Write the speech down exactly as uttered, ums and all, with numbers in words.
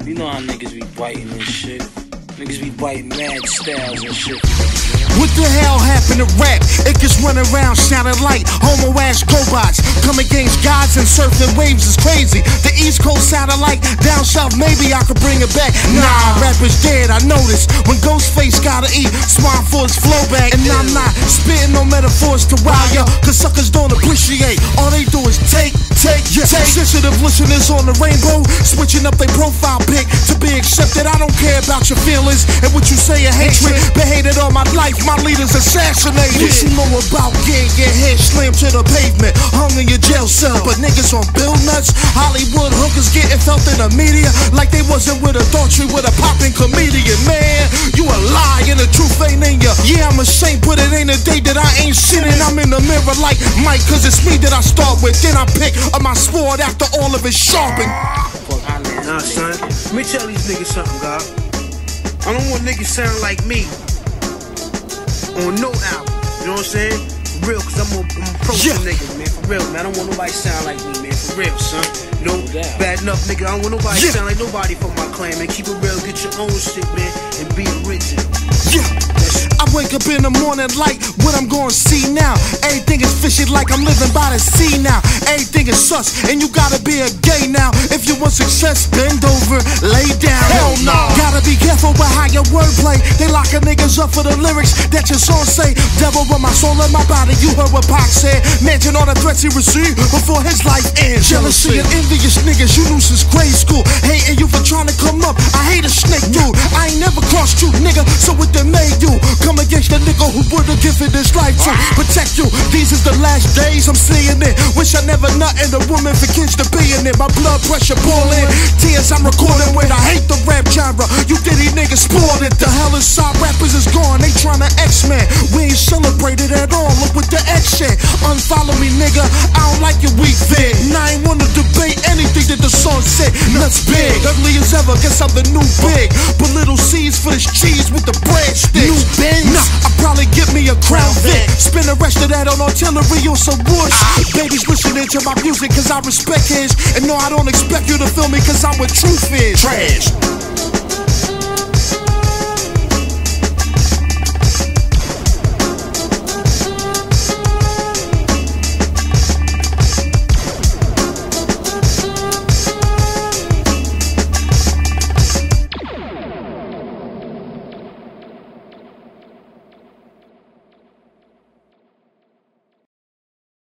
You know how niggas be biting and shit. Niggas be biting mad styles and shit. What the hell happened to rap? It gets running around sounding like homo-ass cobots. Come against gods and surfing waves is crazy. The East Coast sounded like down south, maybe I could bring it back. Nah, rap is dead, I noticed. When Ghostface gotta eat, smart for his flow back. And I'm not spitting no metaphors to wow ya, cause suckers don't appreciate. All they do is take, take, yeah, take. Sensitive listeners on the rainbow, switching up their profile pic to be accepted. I don't care about your feelings and what you say in hatred. Been hated all my life, my leaders assassinated. What you know about getting your head slammed to the pavement, hung in your jail cell? But niggas on bill nuts, Hollywood hookers getting felt in the media like they wasn't with adultery with a popping comedian. Man, you a lie and the truth ain't in ya. Yeah, I'm a saint, but it ain't a day that I ain't sinning. I'm in the mirror like Mike, cause it's me that I start with. Then I pick up my sword after all of it sharpened. Nah, son, let me tell these niggas something, God. I don't want niggas sound like me on no album, you know what I'm saying? For real, cause I'm a, I'm a pro yeah. nigga, man, for real, man. I don't want nobody sound like me, man, for real, son. You know, bad enough, nigga, I don't want nobody yeah. sound like nobody from my clan, man. Keep it real, get your own shit, man, and be original. Yeah. I wake up in the morning like what I'm gonna see now. Everything is fishy like I'm living by the sea now. Everything is sus and you gotta be a gay now. If you want success, bend over, lay down. Hell no. Gotta be careful with how your wordplay. They locking niggas up for the lyrics that your song say. Devil with my soul in my body. You heard what Pac said. Mention all the threats he received before his life ends. Jealousy and envious niggas you knew since grade school. Hating you for trying to come up. I hate a snake dude. I ain't never crossed you, nigga. So what they made you? Come against the nigga who would've given this life to protect you. These is the last days I'm seeing it. Wish I never nothing a woman for kids to be in it. My blood pressure boiling, tears I'm recording with. I hate the rap genre. You diddy niggas spoiled it. The hell inside rappers is gone. They tryna X-Man. We ain't celebrated at all. Look what the X shit. Unfollow me, nigga. I don't like your weak vid. And I ain't wanna debate anything that the song said. Nuts big, ugly as ever. Guess I'm the new big. Put little seeds for this cheese with the breadsticks. New Benz. Nah, I probably get me a Crown Vic. Spend the rest of that on artillery or some whoosh. Babies listening to my music cause I respect his. And no, I don't expect you to feel me cause I'm what truth is. Trash.